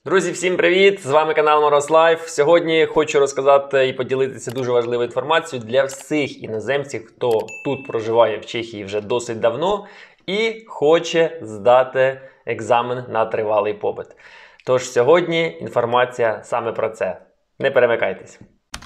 Друзі, всім привіт! З вами канал Мороз Лайф. Сьогодні хочу розказати і поділитися дуже важливою інформацією для всіх іноземців, хто тут проживає в Чехії вже досить давно і хоче здати екзамен на тривалий побит. Тож сьогодні інформація саме про це. Не перемикайтесь.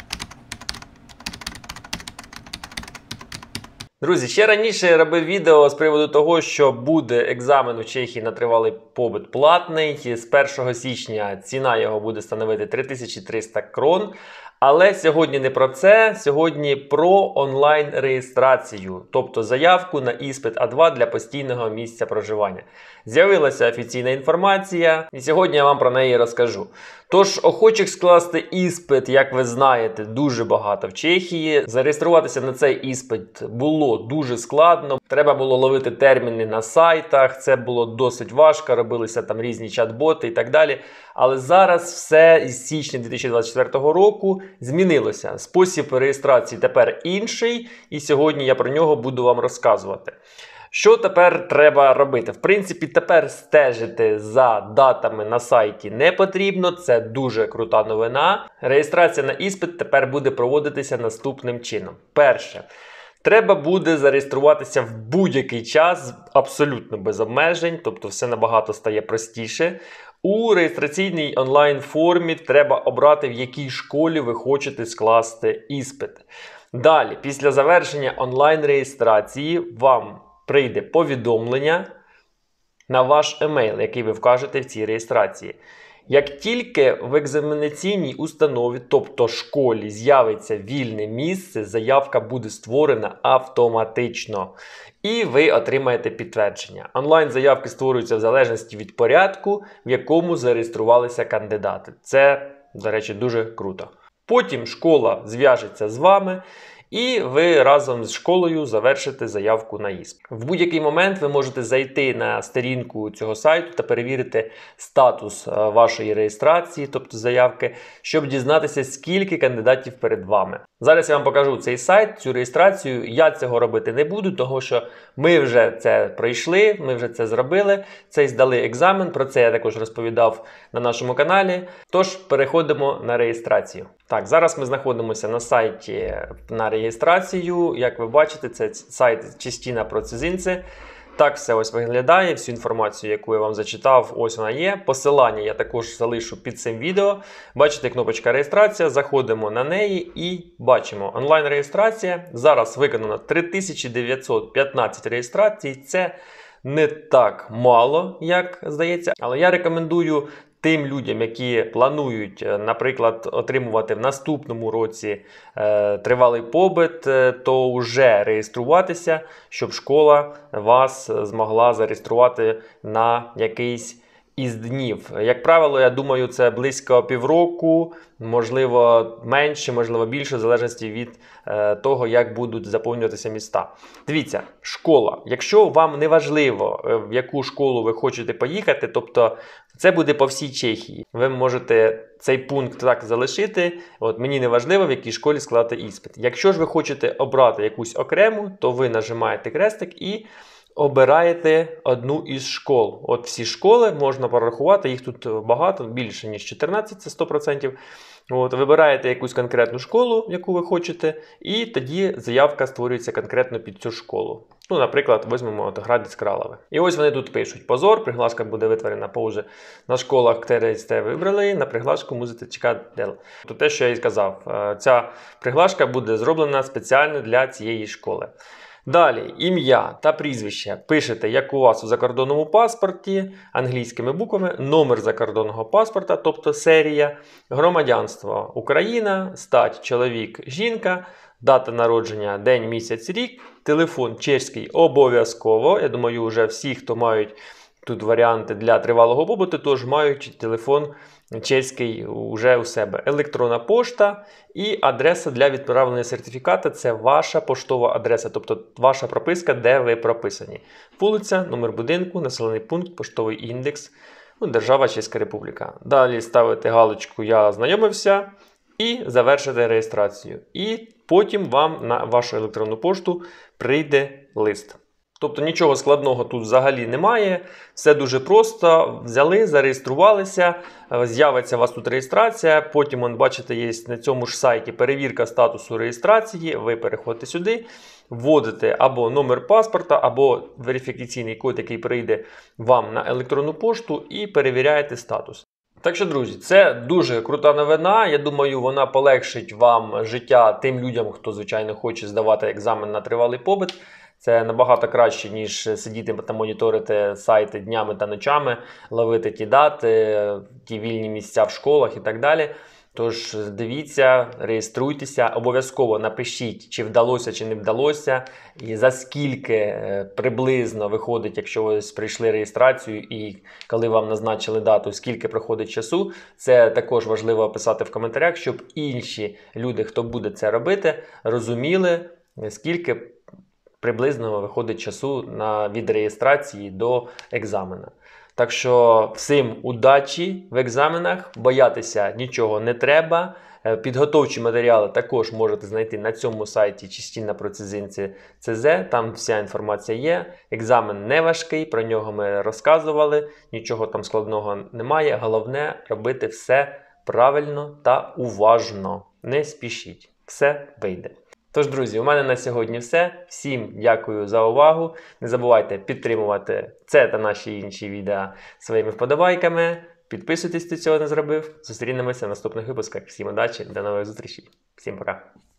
Друзі, ще раніше я робив відео з приводу того, що буде екзамен у Чехії на тривалий побит платний. З 1 січня ціна його буде становити 3300 крон. Але сьогодні не про це, сьогодні про онлайн-реєстрацію, тобто заявку на іспит А2 для постійного місця проживання. З'явилася офіційна інформація, і сьогодні я вам про неї розкажу. Тож, охочих скласти іспит, як ви знаєте, дуже багато в Чехії. Зареєструватися на цей іспит було дуже складно. Треба було ловити терміни на сайтах, це було досить важко, робилися там різні чат-боти і так далі. Але зараз все із січня 2024 року змінилося. Спосіб реєстрації тепер інший, і сьогодні я про нього буду вам розказувати. Що тепер треба робити? В принципі, тепер стежити за датами на сайті не потрібно, це дуже крута новина. Реєстрація на іспит тепер буде проводитися наступним чином. Перше. Треба буде зареєструватися в будь-який час, абсолютно без обмежень, тобто все набагато стає простіше. У реєстраційній онлайн-формі треба обрати, в якій школі ви хочете скласти іспит. Далі, після завершення онлайн-реєстрації вам прийде повідомлення на ваш емейл, який ви вкажете в цій реєстрації. Як тільки в екзаменаційній установі, тобто школі, з'явиться вільне місце, заявка буде створена автоматично. І ви отримаєте підтвердження. Онлайн-заявки створюються в залежності від порядку, в якому зареєструвалися кандидати. Це, до речі, дуже круто. Потім школа зв'яжеться з вами, і ви разом з школою завершите заявку на іспит. В будь-який момент ви можете зайти на сторінку цього сайту та перевірити статус вашої реєстрації, тобто заявки, щоб дізнатися, скільки кандидатів перед вами. Зараз я вам покажу цей сайт, цю реєстрацію. Я цього робити не буду, тому що ми вже це пройшли, ми вже це зробили, це здали екзамен, про це я також розповідав на нашому каналі. Тож переходимо на реєстрацію. Так, зараз ми знаходимося на сайті на реєстрацію. Як ви бачите, це сайт Частіна Процезинце. Так все ось виглядає, всю інформацію, яку я вам зачитав, ось вона є. Посилання я також залишу під цим відео. Бачите, кнопочка реєстрація, заходимо на неї і бачимо онлайн-реєстрація. Зараз виконано 3915 реєстрацій, це не так мало, як здається, але я рекомендую тим людям, які планують, наприклад, отримувати в наступному році тривалий побит, то вже реєструватися, щоб школа вас змогла зареєструвати на якийсь із днів. Як правило, я думаю, це близько півроку, можливо менше, можливо більше, в залежності від того, як будуть заповнюватися міста. Дивіться, школа. Якщо вам не важливо, в яку школу ви хочете поїхати, тобто це буде по всій Чехії, ви можете цей пункт так залишити. От мені не важливо, в якій школі складати іспит. Якщо ж ви хочете обрати якусь окрему, то ви нажимаєте хрестик і обираєте одну із школ. От всі школи можна порахувати, їх тут багато, більше ніж 14, це 100%. От, вибираєте якусь конкретну школу, яку ви хочете, і тоді заявка створюється конкретно під цю школу. Ну, наприклад, візьмемо Градець Кралове. І ось вони тут пишуть: позор, приглашка буде витворена позже на школах, які сте вибрали, на приглашку мусите чекати. То те, що я і сказав, ця приглашка буде зроблена спеціально для цієї школи. Далі, ім'я та прізвище пишете, як у вас у закордонному паспорті, англійськими буквами, номер закордонного паспорта, тобто серія, громадянство Україна, стать чоловік, жінка, дата народження, день, місяць, рік, телефон чеський обов'язково. Я думаю, вже всі, хто мають тут варіанти для тривалого побуту, тож мають телефон чеський вже у себе. Електронна пошта і адреса для відправлення сертифіката – це ваша поштова адреса, тобто ваша прописка, де ви прописані. Вулиця, номер будинку, населений пункт, поштовий індекс, держава Чеська Республіка. Далі ставите галочку «Я ознайомився» і завершите реєстрацію. І потім вам на вашу електронну пошту прийде лист. Тобто нічого складного тут взагалі немає, все дуже просто. Взяли, зареєструвалися, з'явиться у вас тут реєстрація, потім, бачите, є на цьому ж сайті перевірка статусу реєстрації, ви переходите сюди, вводите або номер паспорта, або верифікаційний код, який прийде вам на електронну пошту, і перевіряєте статус. Так що, друзі, це дуже крута новина. Я думаю, вона полегшить вам життя тим людям, хто, звичайно, хоче здавати екзамен на тривалий побит. Це набагато краще, ніж сидіти та моніторити сайти днями та ночами, ловити ті дати, ті вільні місця в школах і так далі. Тож дивіться, реєструйтеся, обов'язково напишіть, чи вдалося, чи не вдалося, і за скільки приблизно виходить, якщо ви прийшли реєстрацію і коли вам назначили дату, скільки проходить часу. Це також важливо описати в коментарях, щоб інші люди, хто буде це робити, розуміли, скільки приблизно виходить часу від реєстрації до екзамена. Так що всім удачі в екзаменах, боятися нічого не треба. Підготовчі матеріали також можете знайти на цьому сайті Чистільна про ЦЗ. Там вся інформація є. Екзамен не важкий, про нього ми розказували, нічого там складного немає. Головне робити все правильно та уважно. Не спішіть, все вийде. Тож, друзі, у мене на сьогодні все. Всім дякую за увагу. Не забувайте підтримувати це та наші інші відео своїми вподобайками. Підписуйтесь, хто цього не зробив. Зустрінемося в наступних випусках. Всім удачі, до нових зустрічей. Всім пока.